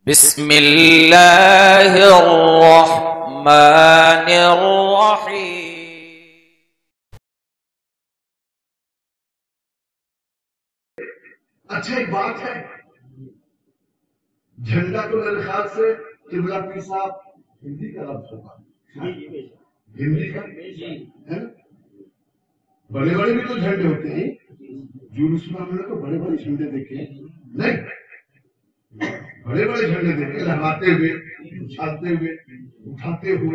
بسم اللہ الرحمن الرحیم۔ اچھا ایک بات ہے، جھنڈا تو میرے خیال سے قبلہ پیر صاحب ہندی کا لفظ ہوگا، ہندی کا ہے نا؟ بڑے بڑے بھی تو جھنڈے ہوتے ہیں، جلوس میں ہم نے تو بڑے بڑے جھنڈے دیکھے نہیں، بڑے بڑے جھنڈے دیکھے لہراتے ہوئے، اچھالتے ہوئے، اٹھاتے ہوئے۔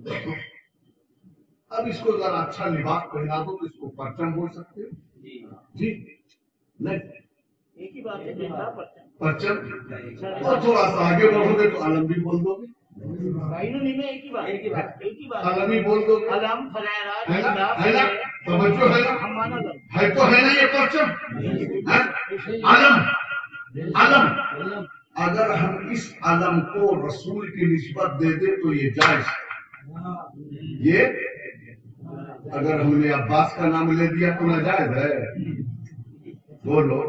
اب اس کو ذرا اچھا لباس پہنا دو تو اس کو پرچم بول سکتے ہو جی؟ نہیں، ایک ہی بات ہے، جھنڈا پرچم، اور تھوڑا سا آگے بڑھو گے تو علم بھی بول دو گے، ایک ہی بات علم بھی بول دو گے، علم ہے نا؟ توجہ ہے نا؟ ہے تو ہے نا یہ پرچم؟ علم، علم اگر ہم اس علم کو رسول کی نسبت دے دیں تو یہ جائز ہے۔ یہ اگر ہم نے عباس کا نام لے دیا تو ناجائز ہے؟ بولو،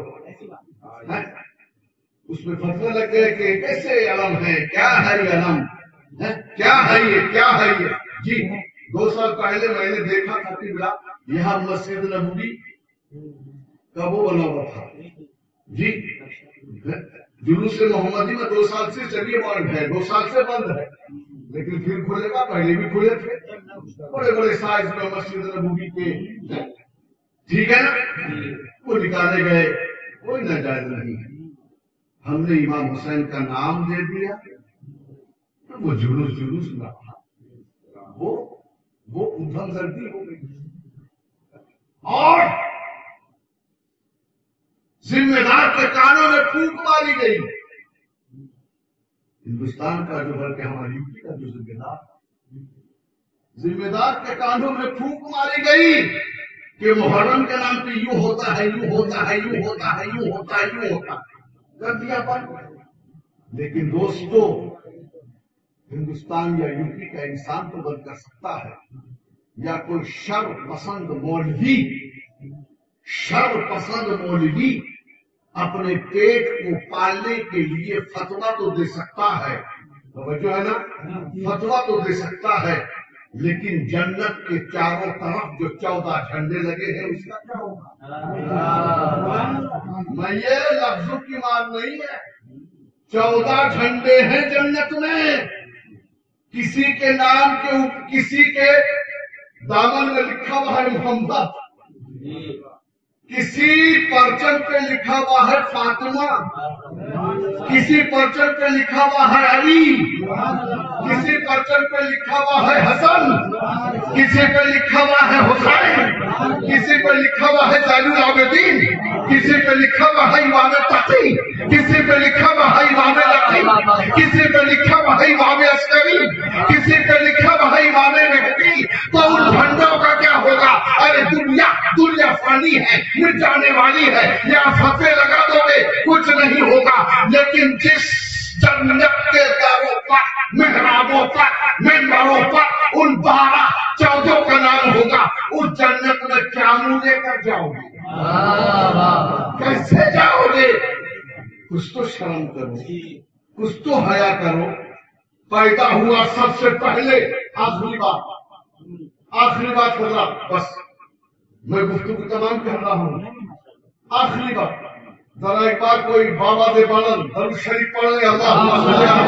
اس میں فتویٰ لگ گئے کہ کیسے علم ہے، کیا ہے یہ علم، کیا ہے یہ، کیا ہے یہ؟ جی 2 سال پہلے میں نے دیکھا تھا کہ یہاں مسجد نبوی کا وہ بنا ہوا تھا جی، جلوس محمدی میں 2 سال سے چلیے بند ہے، 2 سال سے بند ہے، لیکن پھر کھلے گا، پہلے بھی کھلے تھے بڑے بڑے سائز میں مسجد نبوی کے، ٹھیک ہے نا؟ وہ نکالے گئے، کوئی ناجائز نہیں ہے۔ ہم نے امام حسین کا نام دے دیا تو وہ جلوس نہ تھا، وہ ادھم گردی ہو گئی، اور ذمہ دار کے کانوں میں پھونک ماری گئی۔ ہندوستان کا جو بلکہ ہماری یو پی کا جو ذمہ دار کے کانوں میں پھونک ماری گئی کہ محرم کے نام پہ یوں ہوتا ہے، یوں ہوتا ہے، یوں ہوتا ہے، یوں ہوتا ہے، یوں ہوتا ہے، کر دیا بند۔ لیکن دوستو، ہندوستان یا یو پی کا انسان تو بند کر سکتا ہے، یا کوئی شر پسند مولوی اپنے پیٹ کو پالنے کے لیے فتویٰ تو دے سکتا ہے، توجہ ہے نا؟ فتویٰ تو دے سکتا ہے، لیکن جنت کے چاروں طرف جو 14 جھنڈے لگے ہیں اس کا کیا ہوگا؟ میں یہ لفظوں کی مار نہیں ہے، 14 جھنڈے ہیں جنت میں، کسی کے نام کے کسی کے دامن میں لکھا ہوا ہے محمد، کسی پرچم پہ لکھا ہوا ہے فاطمہ، کسی پرچم پہ لکھا ہوا ہے علی، کسی پرچم پہ لکھا ہوا ہے حسن، کسی پہ لکھا ہوا ہے حسین، کسی پہ لکھا ہوا ہے زین العابدین، کسی پہ لکھا ہوا ہے امام تقی، کسی پہ لکھا ہوا ہے امام لقی، کسی پہ لکھا ہوا ہے امام عسکری، کسی پہ لکھا ہوا ہے امام مہدی۔ تو ان جھنڈوں کا کیا ہوگا؟ ارے دنیا فانی ہے، مٹ جانے والی ہے، یا فتوے لگا دو گے کچھ نہیں ہوگا، لیکن جس جنت کے دروں پر، محرابوں پر، منبروں پر ان 12-14 کا نام ہوگا، اس جنت میں کیا منہ لے کر جاؤ گے؟ کیسے جاؤ گے؟ کچھ تو شرم کرو، کچھ تو حیا کرو۔ پیدا ہوا سب سے پہلے، آخری بات کر رہا، بس میں گفتگو تمام کر رہا ہوں، آخری بات ذرا ایک بار کوئی بابا دے بالن درود شریف پڑھ لے، اللہم صلی علی۔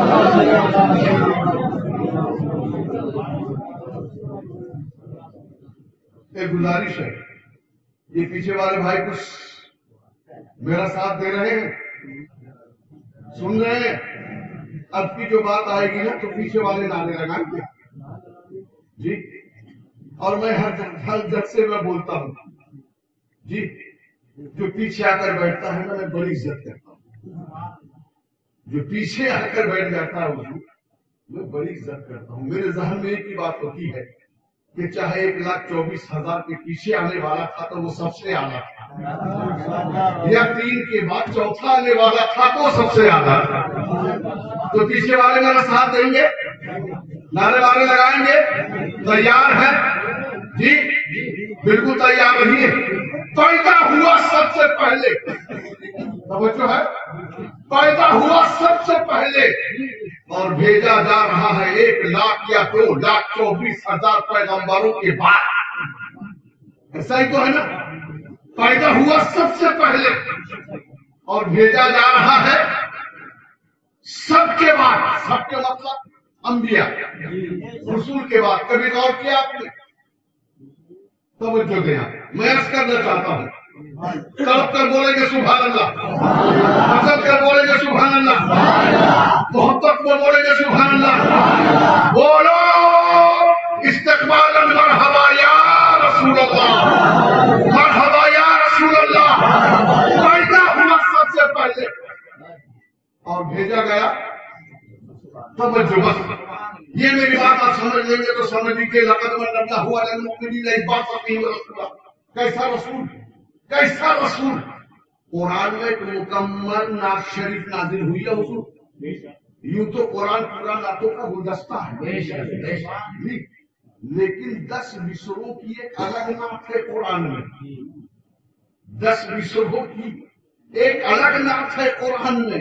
ایک گزارش ہے، یہ پیچھے والے بھائی کچھ میرا ساتھ دے رہے ہیں، سن رہے ہیں؟ اب کی جو بات آئے گی نا تو پیچھے والے نعرے لگائیں گے جی، اور میں ہر جگ سے میں بولتا ہوں جی، جو پیچھے آ کر بیٹھتا ہے نا میں بڑی عزت کرتا ہوں، جو پیچھے آ کر بیٹھ جاتا ہے میں بڑی عزت کرتا ہوں۔ میرے ذہن میں ایک ہی بات ہوتی ہے کہ چاہے 1,24,000 کے پیچھے آنے والا تھا تو وہ سب سے اعلیٰ تھا، یا 3 کے بعد چوتھا آنے والا تھا تو وہ سب سے اعلیٰ تھا۔ تو پیچھے والے میرا ساتھ دیں گے، نعرے والے لگائیں گے، تیار ہے جی؟ بالکل تیار رہیے۔ پیدا ہوا سب سے پہلے، توجہ ہے، پیدا ہوا سب سے پہلے اور بھیجا جا رہا ہے 1 لاکھ یا 2,24,000 پیغمبروں کے بعد. ایسا ہی تو ہے نا. پیدا ہوا سب سے پہلے اور بھیجا جا رہا ہے سب کے بعد. سب کے مطلب انبیاء رسول کے بعد. کبھی غور کیا آپ نے؟ توجہ دیں. میں عرض کرنا چاہتا ہوں تڑپ کر بولیں گے سبحان اللہ, حسد کر بولیں گے سبحان اللہ, محبت میں بولیں گے سبحان اللہ. بولو استقبالا مرحبا یا رسول اللہ, مرحبا یا رسول اللہ. پیدا ہوا سب سے پہلے اور بھیجا گیا. توجہ بس یہ میری بات آپ سمجھ لیں گے تو سمجھ لیجیے. لقد من اللہ ہوا للمؤمنین اذ بعث فیہم رسولا. کیسا رسول, کیسا رسول. قرآن میں ایک مکمل نعت شریف نازل ہوئی ہے حضور. یوں تو قرآن پورا نعتوں کا گلدستہ ہے, لیکن 10 مصروں کی ایک الگ نعت ہے قرآن میں. 10 مصروں کی ایک الگ نعت ہے قرآن میں.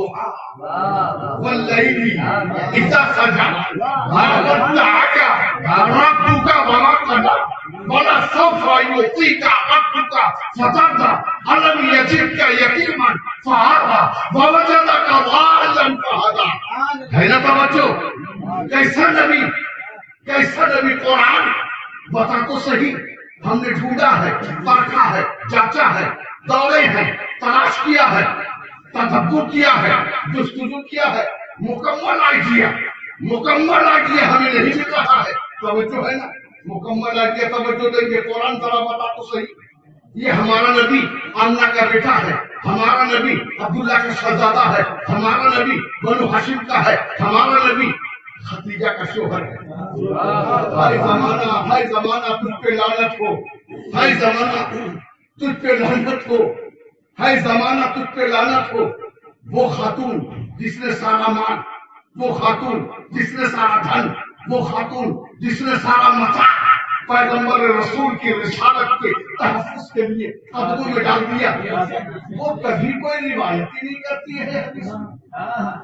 والضحیٰ واللیل اذا سجا ما ودعک ربک وما قلی ولسوف یعطیک ربک فترضی الم یجدک یتیما فآوی ووجدک ضالا فہدی. ہے نا توجہ؟ کیسا نبی, کیسا نبی. قرآن بتا تو صحیح. ہم نے ڈھونڈا ہے, پرکھا ہے, جانچا ہے, دوڑے ہیں, تلاش کیا ہے, تدبر کیا ہے, جستجو کیا ہے. مکمل آئیڈیا, مکمل آئیڈیا ہمیں نہیں مل رہا ہے. توجہ ہے نا؟ مکمل آئیڈیا توجہ دیں گے. قرآن ذرا بتا تو صحیح. یہ ہمارا نبی آمنہ کا بیٹا ہے, ہمارا نبی عبداللہ کا شہزادہ ہے, ہمارا نبی بنو ہاشم کا ہے, ہمارا نبی خدیجہ کا شوہر ہے. ہائے زمانہ, ہائے زمانہ تجھ پہ لعنت ہو, ہائے زمانہ تجھ پہ لعنت ہو, ہائے زمانہ تجھ پہ لعنت ہو. وہ خاتون جس نے سارا مال, وہ خاتون جس نے سارا دھن, وہ خاتون جس نے سارا متاع پیغمبر رسول کی رسالت کے تحفظ کے لیے قدموں میں ڈال دیا, وہ کبھی کوئی روایت ہی نہیں کرتی ہے حدیثوں میں.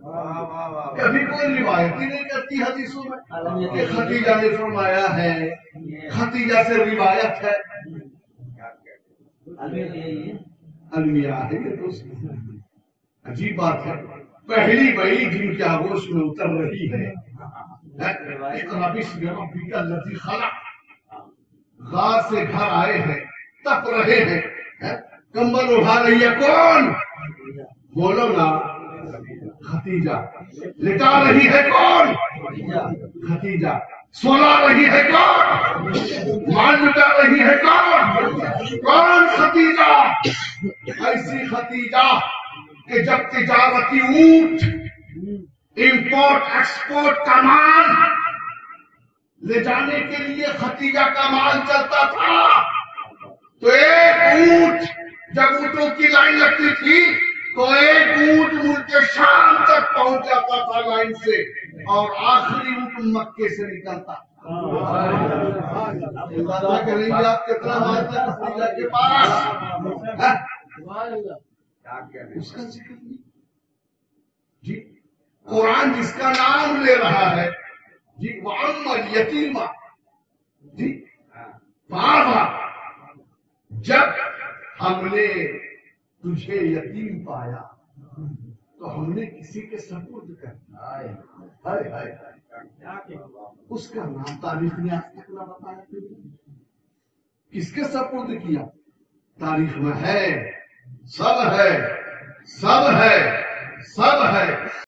کبھی کوئی روایت ہی نہیں کرتی حدیثوں میں کہ خدیجہ نے فرمایا ہے, خدیجہ سے روایت ہے. المیہ ہے یہ دوست. عجیب بات ہے. پہلی وحی جن کے آغوش میں اتر رہی ہے, اقرأ باسم ربک الذی خلق. غار سے گھر آئے ہیں, تپ رہے ہیں, کمبل اٹھا رہی ہے کون؟ بولو نا. خدیجہ. لٹا رہی ہے کون؟ خدیجہ. سولا رہی ہے کون؟ مال لٹا رہی ہے کون؟ کون؟ خدیجہ. ایسی خدیجہ کہ جب تجارتی اونٹ, امپورٹ ایکسپورٹ کا مال لے جانے کے لیے خدیجہ کا مال چلتا تھا, تو ایک اونٹ جب اونٹوں کی لائن لگتی تھی تو ایک اونٹ ملک شام تک پہنچ جاتا تھا لائن سے, اور آخری اونٹ مکے سے نکلتا. کریں گے آپ کتنا مال تھا خدیجہ کے پاس, اس کا ذکر نہیں. جی قرآن جس کا نام لے رہا ہے جی, وَأَمَّا الْيَتِيمَ. جی بار بار جب ہم نے تجھے یتیم پایا تو ہم نے کسی کے سپرد کر دیا. اس کا نام تاریخ نے آج تک نہ بتایا. کس کے سپرد کیا؟ تاریخ میں ہے, سب ہے, سب ہے, سب ہے.